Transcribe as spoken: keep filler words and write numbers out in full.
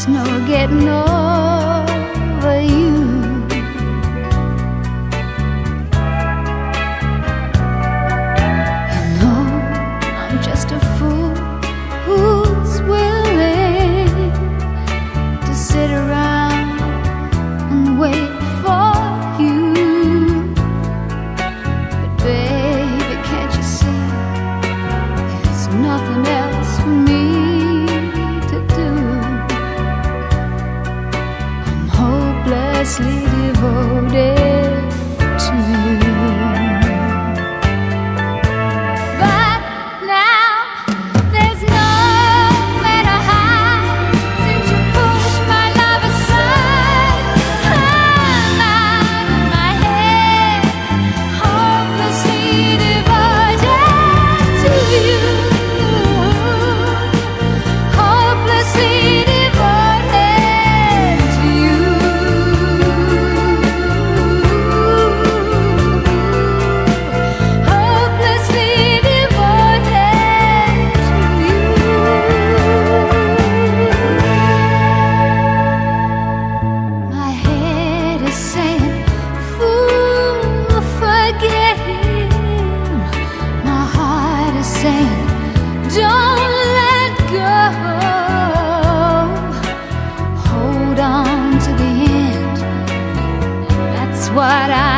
There's no getting over you. You know I'm just a fool who's willing to sit around and wait for you. But baby, can't you see there's nothing else for me to do? I'm hopelessly devoted to you. But now there's nowhere to hide since you pushed my love aside. I'm out of my head, hopelessly devoted to you. Hopelessly devoted to you. Hopelessly devoted to you. My head is saying, fool, forget him. My heart is saying, don't let go. Hold on to the end. That's what I